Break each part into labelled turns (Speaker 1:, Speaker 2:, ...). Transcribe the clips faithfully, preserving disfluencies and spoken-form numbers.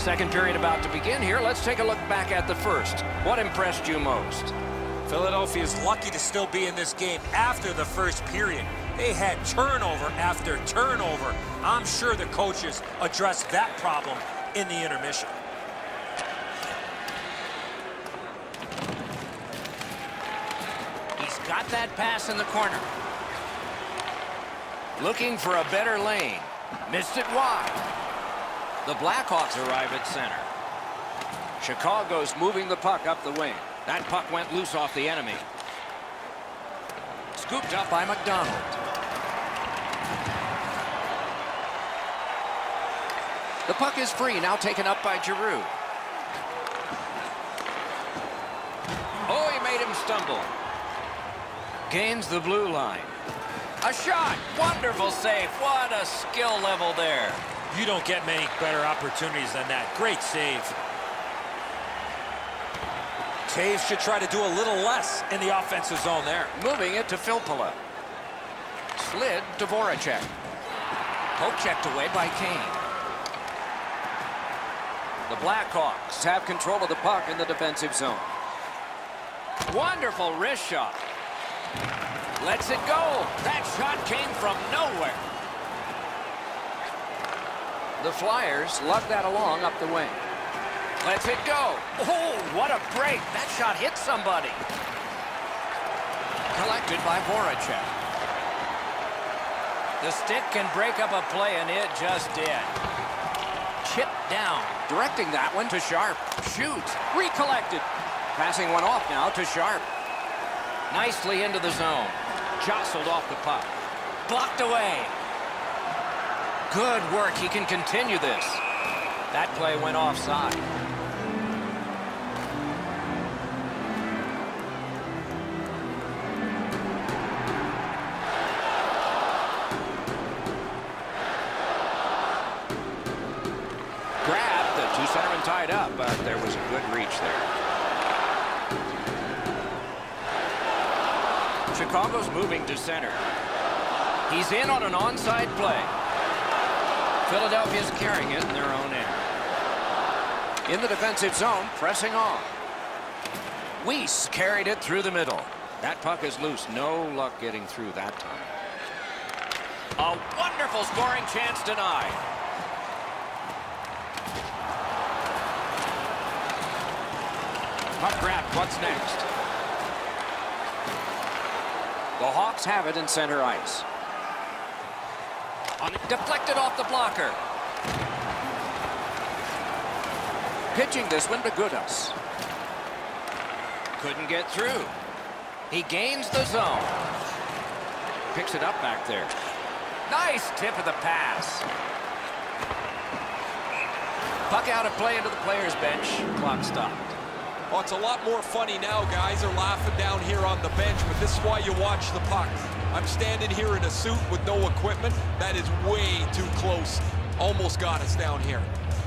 Speaker 1: Second period about to begin here. Let's take a look back at the first. What impressed you most?
Speaker 2: Philadelphia is lucky to still be in this game after the first period. They had turnover after turnover. I'm sure the coaches addressed that problem in the intermission.
Speaker 1: He's got that pass in the corner. Looking for a better lane. Missed it wide. The Blackhawks arrive at center. Chicago's moving the puck up the wing. That puck went loose off the enemy. Scooped up by McDonald. The puck is free, now taken up by Giroux. Oh, he made him stumble. Gains the blue line. A shot! Wonderful save. What a skill level there.
Speaker 2: You don't get many better opportunities than that. Great save. Taves should try to do a little less in the offensive zone there.
Speaker 1: Moving it to Filppula. Slid to Voracek. Poke checked away by Kane. The Blackhawks have control of the puck in the defensive zone. Wonderful wrist shot. Lets it go. That shot came from nowhere. The Flyers lug that along up the wing. Lets it go. Oh, what a break. That shot hit somebody. Collected by Voracek. The stick can break up a play, and it just did. Chipped down. Directing that one to Sharp. Shoots. Recollected. Passing one off now to Sharp. Nicely into the zone. Jostled off the puck. Blocked away. Good work. He can continue this. That play went offside. Grabbed. The two centermen tied up, but there was a good reach there. Chicago's moving to center. He's in on an onside play. Philadelphia's carrying it in their own end. In the defensive zone, pressing on. Weiss carried it through the middle. That puck is loose. No luck getting through that time. A wonderful scoring chance denied. Puck grabbed. What's next? The Hawks have it in center ice. On, deflected off the blocker. Pitching this one to Gudas. Couldn't get through. He gains the zone. Picks it up back there. Nice tip of the pass. Puck out of play into the players' bench. Clock stopped.
Speaker 3: Oh, it's a lot more funny now. Guys are laughing down here on the bench, but this is why you watch the puck. I'm standing here in a suit with no equipment. That is way too close. Almost got us down here.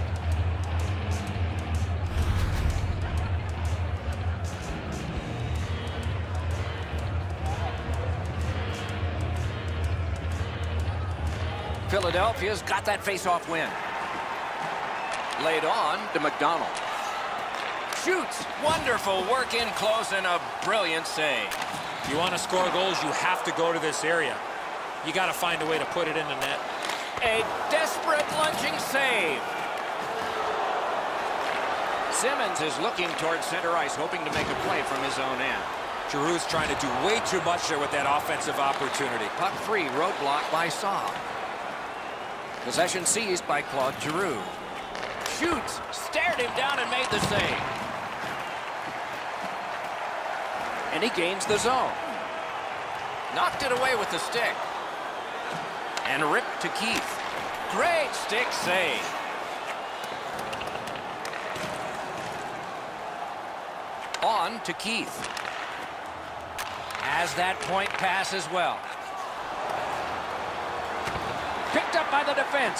Speaker 1: Philadelphia's got that face-off win. Laid on to McDonald. Shoots. Wonderful work in close and a brilliant save.
Speaker 2: If you want to score goals, you have to go to this area. You got to find a way to put it in the net.
Speaker 1: A desperate lunging save. Simmons is looking towards center ice, hoping to make a play from his own end.
Speaker 2: Giroux's trying to do way too much there with that offensive opportunity.
Speaker 1: Puck free, roadblock by Saab. Possession seized by Claude Giroux. Shoots, stared him down and made the save. And he gains the zone. Knocked it away with the stick. And ripped to Keith. Great stick save. On to Keith. Has that point pass as well. Picked up by the defense.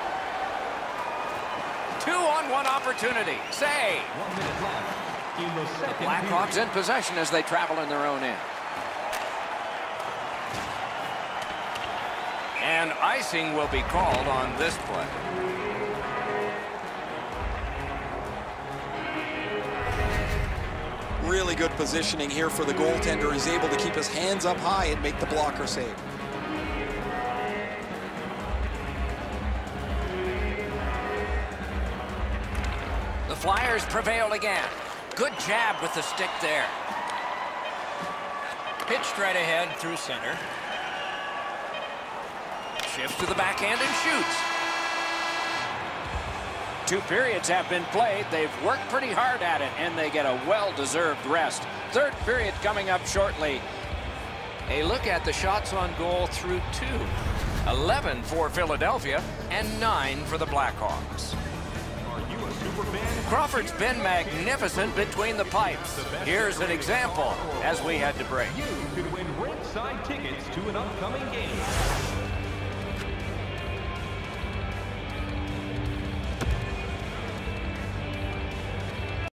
Speaker 1: Two on one opportunity. Save.
Speaker 4: One minute left. In the second
Speaker 1: Blackhawks
Speaker 4: period.
Speaker 1: in possession as they travel in their own end. And icing will be called on this play.
Speaker 3: really good positioning here for the goaltender. He's able to keep his hands up high and make the blocker save.
Speaker 1: The Flyers prevailed again. Good jab with the stick there. Pitched right ahead through center. Shifts to the backhand and shoots. Two periods have been played. They've worked pretty hard at it, and they get a well-deserved rest. Third period coming up shortly. A look at the shots on goal through two. eleven for Philadelphia and nine for the Blackhawks. Crawford's been magnificent between the pipes. Here's an example as we head to break.
Speaker 4: You could win ringside tickets to an upcoming game.